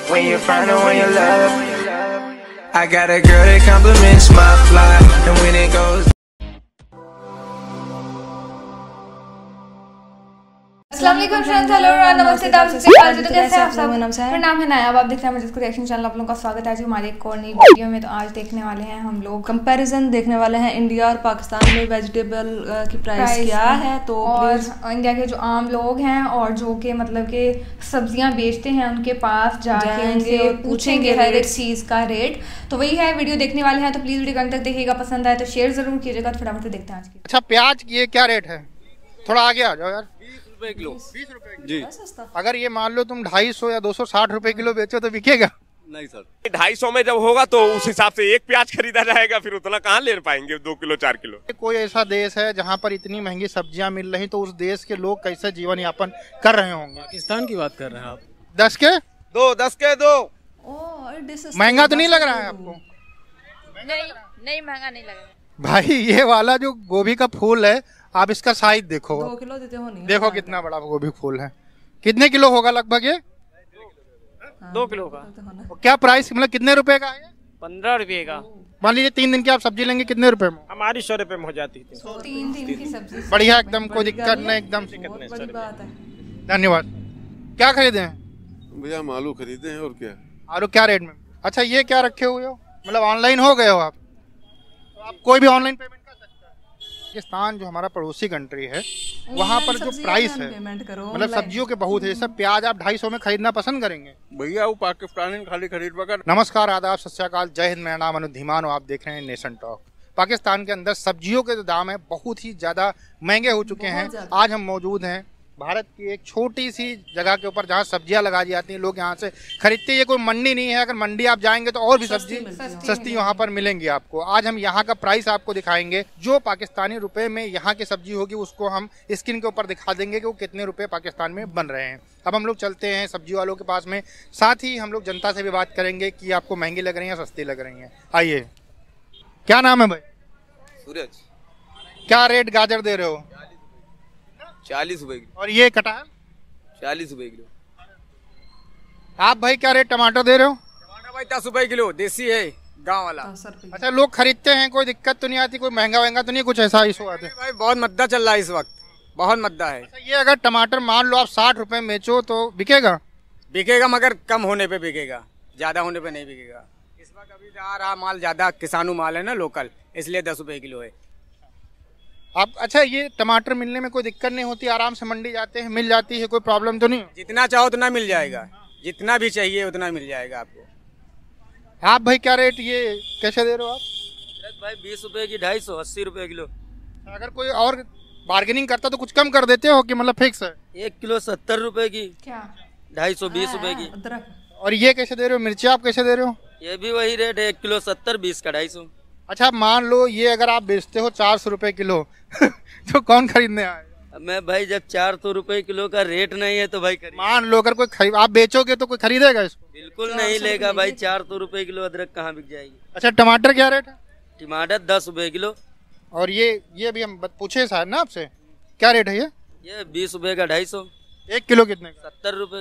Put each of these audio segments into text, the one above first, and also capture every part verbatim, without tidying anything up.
when you find her, when you love. I got a girl that compliments my fly, and when it goes. अस्सलाम वालेकुम friends, hello नमस्ते, कैसे हैं आप सब। मेरा नाम है नायाब, आप देख रहे हैं मुझे रिएक्शन चैनल। आप लोगों का स्वागत है आज हमारी एक और नई वीडियो में। तो आज देखने वाले हैं हम लोग कंपैरिजन देखने वाले हैं इंडिया और पाकिस्तान में वेजिटेबल की प्राइस क्या है। तो और इंडिया के जो आम लोग हैं और जो कि मतलब कि सब्जियां बेचते हैं उनके पास जाके उनसे पूछेंगे हर एक चीज़ का रेट। तो वही है, वीडियो देखने वाले हैं तो प्लीज़ वीडियो अंत तक देखिएगा। पसंद आए तो शेयर जरूर कीजिएगा। तो फटाफट से देखते हैं आज की। अच्छा, प्याज ये क्या रेट है? थोड़ा आगे आ जाओ यार। रुपए किलो। बीस रुपए जी। अगर ये मान लो तुम ढाई सौ या दो सौ साठ रुपए किलो बेचो तो बिकेगा? नहीं सर, ढाई सौ में जब होगा तो उस हिसाब से एक प्याज खरीदा जाएगा, फिर उतना कहाँ ले पाएंगे दो किलो चार किलो। कोई ऐसा देश है जहाँ पर इतनी महंगी सब्जियाँ मिल रही तो उस देश के लोग कैसे जीवन यापन कर रहे होंगे? पाकिस्तान की बात कर रहे हैं आप। दस के दो दस के दो। महंगा तो नहीं लग रहा है आपको? नहीं नहीं, महंगा नहीं लग रहा भाई ये वाला जो गोभी का फूल है, आप इसका साइज देखो। दो किलो देते हो नहीं? देखो कितना बड़ा गोभी फूल है। कितने किलो होगा लगभग ये? दो किलो का। क्या प्राइस, मतलब कितने रुपए का है? पंद्रह रुपए का। मान लीजिए तीन दिन की आप सब्जी लेंगे, कितने रुपए में? हमारी सौ रुपए में हो जाती थी। तीन दिन की सब्जी बढ़िया, एकदम कोई दिक्कत नहीं, एकदम बड़ी बात है। धन्यवाद। क्या खरीदे हैं भैया? हम आलू खरीदे हैं। और क्या? आलू क्या रेट में? अच्छा, ये क्या रखे हुए हो? मतलब ऑनलाइन हो गए हो आप? तो आप कोई भी ऑनलाइन पेमेंट कर सकते हैं। पाकिस्तान जो हमारा पड़ोसी कंट्री है, वहाँ पर जो प्राइस है, मतलब सब्जियों के बहुत है। सब प्याज आप ढाई सौ में खरीदना पसंद करेंगे? भैया वो पाकिस्तानी खाली खरीद पकड़। नमस्कार, आदाब, सत श्री अकाल, जय हिंद। मेरा नाम अनुज धीमान और आप देख रहे हैं नेशन टॉक। पाकिस्तान के अंदर सब्जियों के जो दाम है बहुत ही ज़्यादा महंगे हो चुके हैं। आज हम मौजूद हैं भारत की एक छोटी सी जगह के ऊपर जहाँ सब्जियां लगाई जाती हैं, लोग यहाँ से खरीदते हैं। ये कोई मंडी नहीं है, अगर मंडी आप जाएंगे तो और भी सब्जी सस्ती यहाँ पर मिलेंगी आपको। आज हम यहाँ का प्राइस आपको दिखाएंगे। जो पाकिस्तानी रुपए में यहाँ की सब्जी होगी उसको हम स्क्रीन के ऊपर दिखा देंगे कि वो कितने रुपए पाकिस्तान में बन रहे हैं। अब हम लोग चलते हैं सब्जी वालों के पास में, साथ ही हम लोग जनता से भी बात करेंगे कि आपको महंगी लग रही है या सस्ती लग रही है। आइए, क्या नाम है भाई? सूरज। क्या रेट गाजर दे रहे हो? चालीस रुपए किलो। और ये कटहल? चालीस रुपए किलो। आप भाई क्या रेट टमाटर दे रहे हो? टमाटर भाई दस रुपए किलो, देसी है, गांव वाला। अच्छा, लोग खरीदते हैं, कोई दिक्कत तो नहीं आती? कोई महंगा वहंगा तो नहीं, कुछ ऐसा इशू आते हैं? भाई बहुत मद्दा चल रहा है इस वक्त, बहुत मद्दा है। अच्छा, ये अगर टमाटर मान लो आप साठ रुपए में बेचो तो बिकेगा? बिकेगा, मगर कम होने पे बिकेगा, ज्यादा होने पे नहीं बिकेगा। इस वक्त अभी आ रहा माल ज्यादा किसानू माल है ना, लोकल, इसलिए दस रुपए किलो है। आप अच्छा, ये टमाटर मिलने में कोई दिक्कत नहीं होती? आराम से मंडी जाते हैं, मिल जाती है, कोई प्रॉब्लम तो नहीं? जितना चाहो उतना मिल जाएगा, जितना भी चाहिए उतना मिल जाएगा आपको। आप भाई क्या रेट ये कैसे दे रहे हो आप? भाई बीस रुपए की ढाई सौ, अस्सी रुपए किलो। अगर कोई और बार्गेनिंग करता तो कुछ कम कर देते हो कि मतलब फिक्स है? एक किलो सत्तर रुपए की। क्या? ढाई सौ बीस रुपए की। और ये कैसे दे रहे हो? मिर्ची आप कैसे दे रहे हो? ये भी वही रेट है, एक किलो सत्तर, बीस का ढाई सौ। अच्छा, मान लो ये अगर आप बेचते हो चार सौ रुपए किलो तो कौन खरीदने आएगा? मैं भाई जब चार सौ रुपए किलो का रेट नहीं है तो भाई खरीद। मान लो अगर कोई खरीद, आप बेचोगे तो कोई खरीदेगा इसको? बिल्कुल नहीं लेगा भाई, चार सौ रुपए किलो अदरक कहाँ बिक जाएगी। अच्छा, टमाटर क्या रेट है? टमाटर दस रुपए किलो। और ये ये भी हम पूछे शायद ना आपसे, क्या रेट है ये? ये बीस रुपए का ढाई सौ। एक किलो कितने का? सत्तर रुपए।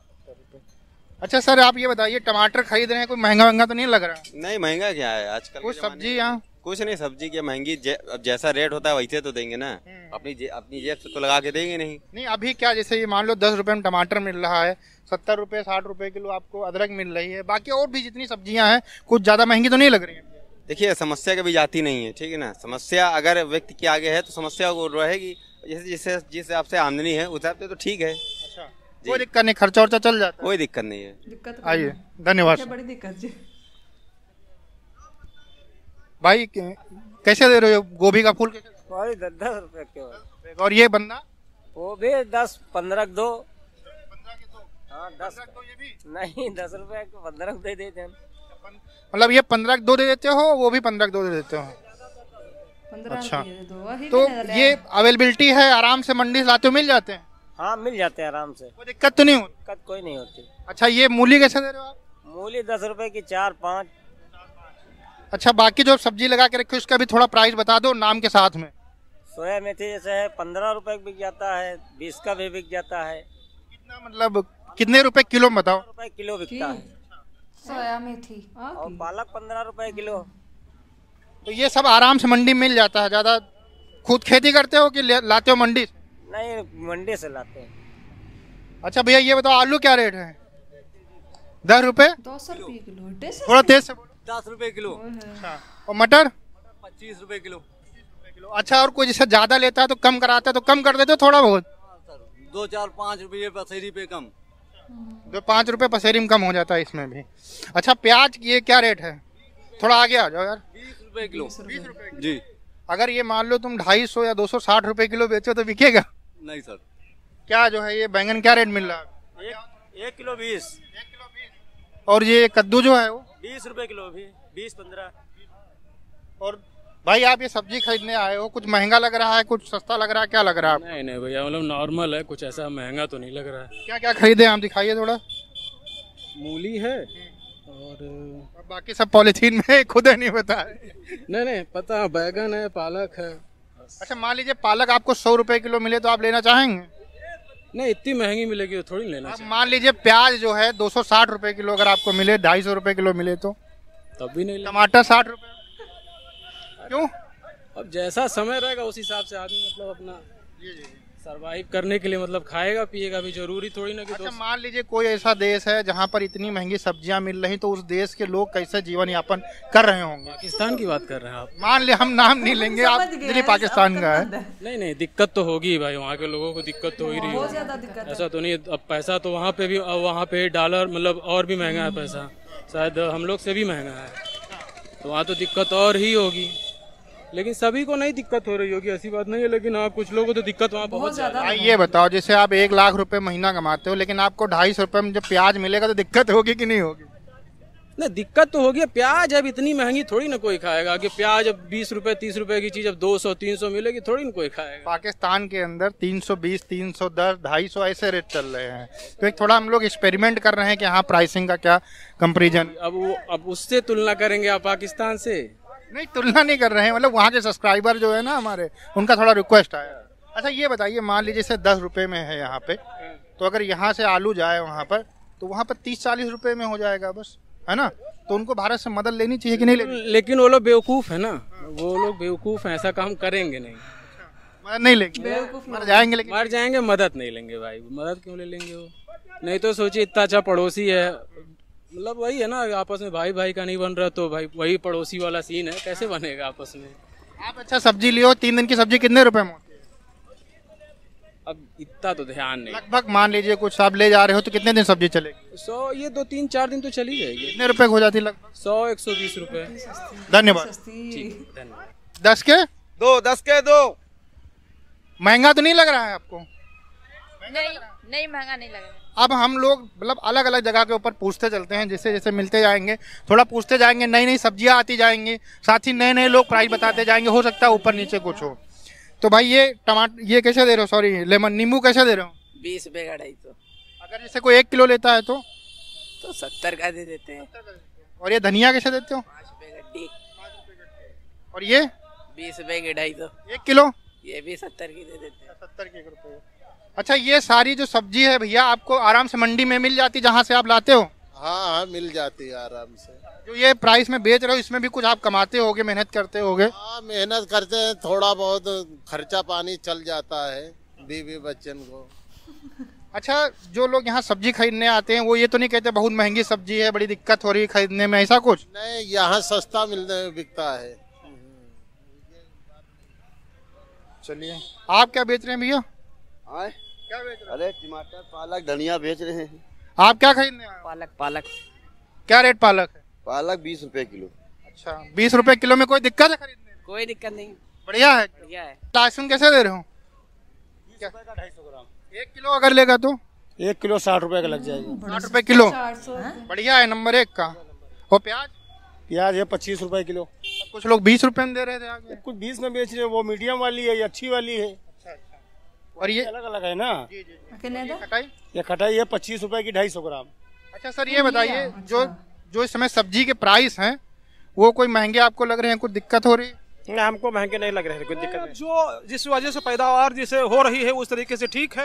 अच्छा सर, आप ये बताइए, टमाटर खरीद रहे हैं, कोई महंगा महंगा तो नहीं लग रहा? नहीं, महंगा क्या है आजकल? कुछ सब्जी यहाँ कुछ नहीं, सब्जी क्या महंगी, जे, अब जैसा रेट होता है वैसे तो देंगे ना, अपनी जे, अपनी जेब से तो लगा के देंगे नहीं। नहीं, अभी क्या, जैसे ये मान लो दस रुपए में टमाटर मिल रहा है, सत्तर रुपए साठ रुपए किलो आपको अदरक मिल रही है, बाकी और भी जितनी सब्जियां हैं कुछ ज्यादा महंगी तो नहीं लग रही है? देखिए, समस्या कभी जाती नहीं है, ठीक है ना। समस्या अगर व्यक्ति के आगे है तो समस्या वो रहेगी। जैसे जिससे जिस हिसाब से आमदनी है उस हिसाब से तो ठीक है। अच्छा, कोई दिक्कत नहीं, खर्चा वर्चा चल जाता है? कोई दिक्कत नहीं है। दिक्कत आइए, धन्यवाद। बड़ी दिक्कत जी। भाई कैसे दे रहे हो गोभी का फूल? भाई दस दस रुपए के। और ये बंदा? वो भी दस पंद्रह दो। हाँ दस नहीं, दस रुपए के पंद्रह दे देते हैं। मतलब ये पंद्रह दो दे देते हो, वो भी पंद्रह दो दे देते हो? अच्छा, तो ये अवेलेबिलिटी है, आराम से मंडी से लाते हो मिल जाते हैं? हाँ मिल जाते हैं आराम से, कोई दिक्कत तो नहीं होती? दिक्कत कोई नहीं होती। अच्छा, ये मूली कैसे दे रहे हो आप? मूली दस रुपए की चार पाँच। अच्छा, बाकी जो सब्जी लगा के रखे उसका भी थोड़ा प्राइस बता दो नाम के साथ में। सोया मेथी जैसे है पंद्रह रुपए बिक जाता है, बीस का भी बिक जाता है। कितना मतलब कितने रुपए किलो बताओ? रुपए किलो बिकता है। सोया मेथी और पालक पंद्रह रुपए किलो। तो ये सब आराम से मंडी में मिल जाता है। ज्यादा खुद खेती करते हो कि लाते हो मंडी से? नहीं, मंडी से लाते हैं। अच्छा भैया ये बताओ आलू क्या रेट है? दस रुपए दो सौ रुपये किलो। थोड़ा तेज से बोलो। दस रुपए किलो। अच्छा, और मटर? पच्चीस रुपए किलो। अच्छा, और कोई जैसे ज्यादा लेता है तो कम कराता है तो कम कर देते हो थोड़ा बहुत? दो चार पाँच रुपये पसेरी पे कम। दो पाँच रुपए पसेरी में कम हो जाता है इसमें भी। अच्छा, प्याज ये क्या रेट है? थोड़ा आगे आ जाओ यार। बीस रुपए किलो। बीस रुपए जी। अगर ये मान लो तुम ढाई सौ या दो सौ साठ रुपए किलो बेचो तो बिकेगा? नहीं सर। क्या जो है ये बैंगन क्या रेट मिल रहा है? एक एक किलो बीस। और ये कद्दू जो है वो बीस रुपए किलो भी, बीस पंद्रह। और भाई आप ये सब्जी खरीदने आए हो, कुछ महंगा लग रहा है, कुछ सस्ता लग रहा है, क्या लग रहा है? नहीं नहीं भैया, मतलब नॉर्मल है, कुछ ऐसा महंगा तो नहीं लग रहा है। क्या क्या खरीदे आप दिखाइए थोड़ा। मूली है और बाकी सब पॉलिथीन में खुद नहीं पता है। नहीं नहीं पता, बैगन है, पालक है। अच्छा, मान लीजिए पालक आपको सौ रुपए किलो मिले तो आप लेना चाहेंगे? नहीं, इतनी महंगी मिलेगी तो थोड़ी लेना चाहिए। मान लीजिए प्याज जो है दो सौ साठ रुपए किलो अगर आपको मिले, ढाई सौ रुपए किलो मिले तो तब भी नहीं। टमाटर साठ रुपए क्यों? अब जैसा समय रहेगा उस हिसाब से आदमी मतलब अपना सरवाइव करने के लिए मतलब खाएगा पिएगा भी, जरूरी थोड़ी ना कि। अच्छा, मान लीजिए कोई ऐसा देश है जहाँ पर इतनी महंगी सब्जियां मिल रही तो उस देश के लोग कैसे जीवन यापन कर रहे होंगे? पाकिस्तान की बात कर रहे हैं आप? मान लिया, हम नाम नहीं लेंगे, आप दिल्ली पाकिस्तान का है। नहीं नहीं, दिक्कत तो होगी भाई, वहाँ के लोगों को दिक्कत तो हो ही रही है। ऐसा तो नहीं, अब पैसा तो वहाँ पे भी, वहाँ पे डॉलर मतलब और भी महंगा है पैसा, शायद हम लोग से भी महंगा है, तो वहाँ तो दिक्कत और ही होगी। लेकिन सभी को नहीं दिक्कत हो रही होगी, ऐसी बात नहीं है, लेकिन हाँ कुछ लोगों को तो दिक्कत वहाँ बहुत ज्यादा। भाई ये बताओ, जैसे आप एक लाख रुपए महीना कमाते हो लेकिन आपको ढाई सौ रुपए में जब प्याज मिलेगा तो दिक्कत होगी कि नहीं होगी? नहीं, दिक्कत तो होगी। प्याज अब इतनी महंगी थोड़ी ना कोई खाएगा कि प्याज अब बीस रुपए तीस रुपए की चीज अब दो सौ तीन सौ मिलेगी, थोड़ी ना कोई खाएगा। पाकिस्तान के अंदर तीन सौ बीस, तीन सौ दस, ढाई सौ ऐसे रेट चल रहे हैं, तो एक थोड़ा हम लोग एक्सपेरिमेंट कर रहे हैं कि हाँ प्राइसिंग का क्या कंपेरिजन। अब वो अब उससे तुलना करेंगे आप पाकिस्तान से? नहीं, तुलना नहीं कर रहे हैं, मतलब वहाँ के सब्सक्राइबर जो है ना हमारे, उनका थोड़ा रिक्वेस्ट आया। अच्छा ये बताइए, मान लीजिए से दस रुपए में है यहाँ पे, तो अगर यहाँ से आलू जाए वहाँ पर तो वहाँ पर तीस चालीस रुपए में हो जाएगा बस, है ना? तो उनको भारत से मदद लेनी चाहिए कि नहीं लेनी? लेकिन वो लोग बेवकूफ है ना, वो लोग बेवकूफ हैं, ऐसा काम करेंगे नहीं। मदद नहीं लेंगे, मर जाएंगे, लेकिन मर जाएंगे, मदद नहीं लेंगे भाई। मदद क्यों ले लेंगे वो? नहीं तो सोचिए, इतना अच्छा पड़ोसी है, मतलब वही है ना, आपस में भाई भाई का नहीं बन रहा तो भाई वही पड़ोसी वाला सीन है, कैसे बनेगा आपस में? आप अच्छा सब्जी लियो, तीन दिन की सब्जी कितने रुपए में होती है? अब इतना तो ध्यान नहीं। लगभग मान लीजिए कुछ आप ले जा रहे हो तो कितने दिन सब्जी चलेगी? सौ, ये दो तीन चार दिन तो चली जाएगी। कितने रुपए हो जाती है लगभग? सौ एक सौ बीस रुपए। धन्यवाद। धन्यवाद। दस के दो, दस के दो। महंगा तो नहीं लग रहा है आपको? नहीं नहीं, महंगा नहीं लग रहा। अब हम लोग मतलब अलग अलग जगह के ऊपर पूछते चलते हैं, जैसे जैसे मिलते जाएंगे थोड़ा पूछते जाएंगे, नई नई सब्जियां आती जाएंगी, साथ ही नए नए लोग प्राइस बताते जाएंगे, हो सकता है ऊपर नीचे कुछ हो। तो भाई ये टमाटर ये कैसे दे रहे हो? सॉरी, लेमन नींबू कैसे दे रहे हो? बीस रुपए का ढाई सौ। अगर जैसे कोई एक किलो लेता है तो तो सत्तर का दे देते हैं। और ये धनिया कैसे देते हो? पाँच रुपए गड्डी। और ये बीस रुपए की ढाई सौ। एक किलो ये भी सत्तर की दे देते हैं। सत्तर के रुपए। अच्छा, ये सारी जो सब्जी है भैया आपको आराम से मंडी में मिल जाती जहाँ से आप लाते हो? हाँ हाँ मिल जाती है आराम से। जो ये प्राइस में बेच रहे हो इसमें भी कुछ आप कमाते होगे, मेहनत करते होगे? हाँ मेहनत करते हैं, थोड़ा बहुत खर्चा पानी चल जाता है बीवी बच्चन को। अच्छा, जो लोग यहाँ सब्जी खरीदने आते हैं वो ये तो नहीं कहते बहुत महंगी सब्जी है, बड़ी दिक्कत हो रही है खरीदने में, ऐसा कुछ? नहीं, यहाँ सस्ता मिलने बिकता है। चलिए, आप क्या बेच रहे हैं भैया? क्या बेच रहे? अरे टमाटर पालक धनिया बेच रहे हैं। आप क्या खरीदने आए? पालक। पालक क्या रेट पालक है? पालक बीस रुपए किलो। अच्छा, बीस रुपए किलो में कोई दिक्कत है खरीदने में? कोई दिक्कत नहीं, बढ़िया है। बढ़िया है। लहसुन कैसे दे रहे हो? ढाई सौ ग्राम। एक किलो अगर लेगा तो एक किलो साठ रुपए का लग जाएगी। साठ रुपए किलो, बढ़िया है, नंबर एक का। और प्याज? प्याज है पच्चीस रुपए किलो। कुछ लोग बीस रुपए में दे रहे थे आगे। कुछ बीस में बेच रहे हैं, वो मीडियम वाली है, ये अच्छी वाली है। और ये अलग अलग है ना। जी जी जी। खटाई? ये खटाई है पच्चीस रुपए की ढाई सौ ग्राम। अच्छा सर, ये बताइए जो जो इस समय सब्जी के प्राइस हैं वो कोई महंगे आपको लग रहे हैं, कुछ दिक्कत हो रही? नहीं, हमको महंगे नहीं लग रहे हैं, कोई दिक्कत नहीं। जो जिस वजह से पैदावार जिसे हो रही है उस तरीके से ठीक है,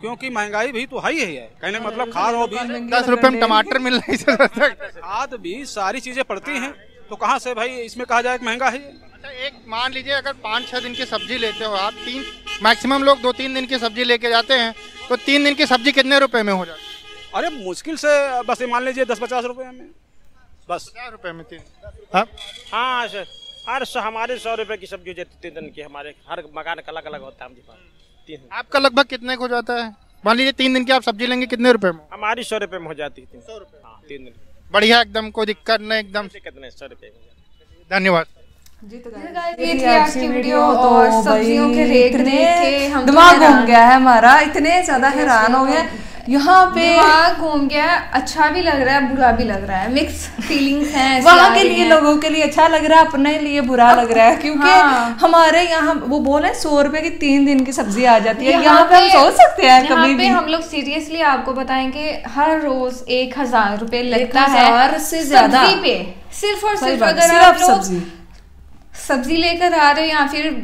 क्योंकि महंगाई भी तो हाई ही है, कहने का मतलब खाद और बीज दस रुपए में टमाटर मिल रही है, खाद बीज सारी चीजें पड़ती हैं, तो कहाँ से भाई इसमें कहा जाए कि महंगा है। अच्छा एक मान लीजिए अगर पाँच छः दिन की सब्जी लेते हो आप, तीन मैक्सिमम लोग दो तीन दिन की सब्जी लेके जाते हैं, तो तीन दिन की सब्जी कितने रुपए में हो जाती है? अरे मुश्किल से बस ये मान लीजिए दस पचास रुपए में, बस पचास रुपए में तीन। हाँ हाँ सर, हर सौ हमारे सौ रुपए की सब्जी हो जाती तीन दिन की, हमारे हर मकान का अलग अलग होता है हमारे पास। तीन आपका लगभग कितने को जाता है? मान लीजिए तीन दिन की आप सब्जी लेंगे कितने रुपए में? हमारी सौ रुपए में हो जाती है। सौ रुपए हाँ तीन दिन बढ़िया, एकदम कोई दिक्कत नहीं, एकदम कितने सौ रुपए में। धन्यवाद जी। तो ये थी आज की वीडियो और सब्जियों के रेट देख के हम दिमाग घूम गया है हमारा, इतने ज्यादा हैरान हो गए यहाँ पे, दिमाग घूम गया। अच्छा भी लग रहा है, बुरा भी लग रहा है, मिक्स फीलिंग्स हैं। वहाँ के लिए लोगों के लिए अच्छा लग रहा है, अपने लिए बुरा लग रहा है, क्योंकि हाँ। हमारे यहाँ वो बोले सौ रुपए की तीन दिन की सब्जी आ जाती है, यहाँ पे हम सोच सकते हैं कभी भी। हम लोग सीरियसली आपको बताएंगे हर रोज एक हजार रुपए लगता है से ज्यादा पे, सिर्फ और सिर्फ अगर आप लोग सब्जी लेकर आ रहे हो या फिर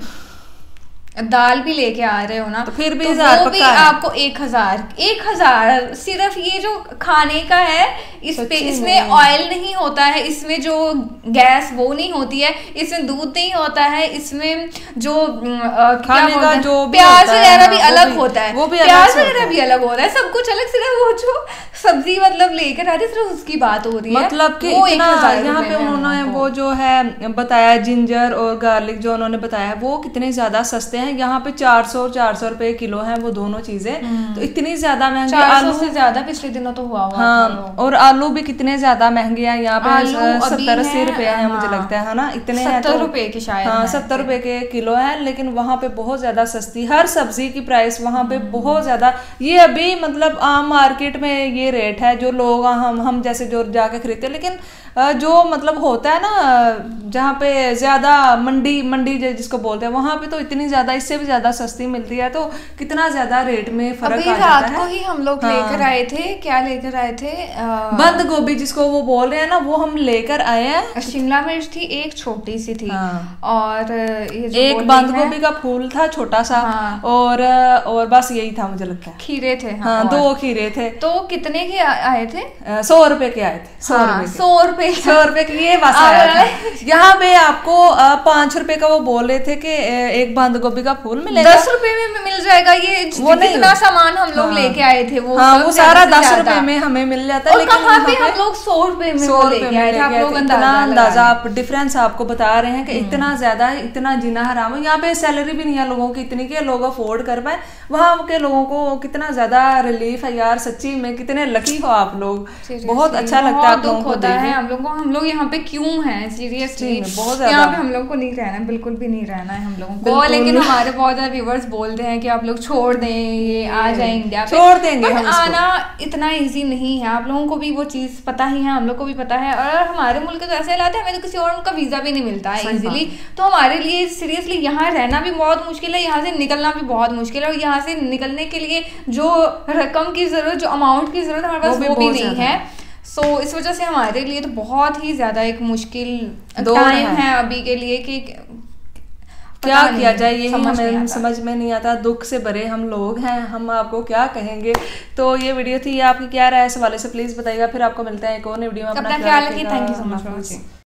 दाल भी लेके आ रहे हो ना, तो फिर भी तो हजार वो भी आपको एक हजार एक हजार सिर्फ ये जो खाने का है, इस पे इसमें ऑयल नहीं होता है, इसमें जो गैस वो नहीं होती है, इसमें दूध नहीं होता है, इसमें जो खाने का जो प्याज वगैरह भी अलग होता है, वो भी प्याज वगैरह भी अलग होता है, सब कुछ अलग। सिर्फ वो जो सब्जी मतलब लेकर आते सिर्फ उसकी बात हो रही है, मतलब कि यहाँ पे उन्होंने वो जो है बताया जिंजर और गार्लिक जो उन्होंने बताया वो कितने ज्यादा सस्ते हैं। यहाँ पे चार सौ चार सौ रुपए किलो है वो दोनों चीजें, तो इतनी ज्यादा महंगी। आलू से ज्यादा पिछले दिनों तो हुआ हुआ हाँ, और आलू भी कितने ज्यादा महंगे हैं यहाँ पे, सत्तर अस्सी रुपए है मुझे लगता है ना, इतने सत्तर रुपए की शायद, हाँ सत्तर रुपए के किलो है। लेकिन वहाँ पे बहुत ज्यादा सस्ती, हर सब्जी की प्राइस वहाँ पे बहुत ज्यादा। ये अभी मतलब आम मार्केट में ये रेट है जो लोग हम हम जैसे जो जाके खरीदते हैं, लेकिन जो मतलब होता है ना जहाँ पे ज्यादा मंडी मंडी जिसको बोलते हैं, वहां पे तो इतनी ज्यादा इससे भी ज्यादा सस्ती मिलती है, तो कितना ज्यादा रेट में फर्क आ जाता है। रात को ही हम लोग हाँ। लेकर आए थे, क्या लेकर आए थे? बंद गोभी जिसको वो बोल रहे हैं ना, वो हम लेकर आए हैं। शिमला मिर्च थी, एक छोटी सी थी हाँ। और ये जो एक बंद गोभी का फूल था छोटा सा हाँ। और और बस यही था मुझे लगता है। खीरे थे हाँ, हाँ दो खीरे थे। तो कितने के आए थे? सौ रुपए के आए थे। सौ रुपए सौ रुपए सौ रुपए की ये बस आया था। यहाँ पे आपको पांच रुपए का वो बोल रहे थे कि एक बंद गोभी का फूल मिलेगा, दस रुपए में मिल जाएगा। ये वो जितना सामान हम लोग लेके आए थे वो हाँ, वो सारा दस रुपए में हमें मिल जाता है। लेकिन कहाँ पे हम लोग सौ रुपए में सौ रुपए में आप लोग अंदाजा आप डिफरेंस आपको बता रहे हैं कि इतना ज्यादा इतना जीना हराम है। यहाँ पे सैलरी भी नहीं है लोगों की इतनी कि लोग अफोर्ड कर पाए, वहाँ के लोगों को कितना ज्यादा रिलीफ है यार। सच्ची में कितने लकी हो आप लोग, बहुत अच्छा लगता है आप लोगों को देखने। हम लोग हम लोग यहाँ पे क्यों हैं सीरियसली, बहुत ज्यादा यहाँ पे हम लोग को नहीं रहना, बिल्कुल भी नहीं रहना है हम लोगों को। लेकिन हमारे बहुत ज्यादा व्यूअर्स बोलते हैं कि आप लोग छोड़ दें, ये आ जाए इंडिया पे, छोड़ देंगे हम आना इतना इजी नहीं है। आप लोगों को भी वो चीज पता ही है, हम लोग को भी पता है। और हमारे मुल्क के तो ऐसे हालात है, हमें तो किसी और का वीजा भी नहीं मिलता है इजीली, तो हमारे लिए सीरियसली यहाँ रहना भी बहुत मुश्किल है, यहाँ से निकलना भी बहुत मुश्किल है। और यहाँ से निकलने के लिए जो रकम की जरूरत, जो अमाउंट की जरूरत हमारे पास वो भी नहीं है। सो so, इस वजह से हमारे लिए तो बहुत ही ज्यादा एक मुश्किल टाइम है।, है अभी के लिए कि क्या किया जाए, यही हमें समझ में नहीं आता। दुख से भरे हम लोग हैं, हम आपको क्या कहेंगे। तो ये वीडियो थी, आपकी क्या राय है इस हवाले से प्लीज बताइएगा। फिर आपको मिलता है एक और वीडियो में। अपना ख्याल रखिए। Thank you so much.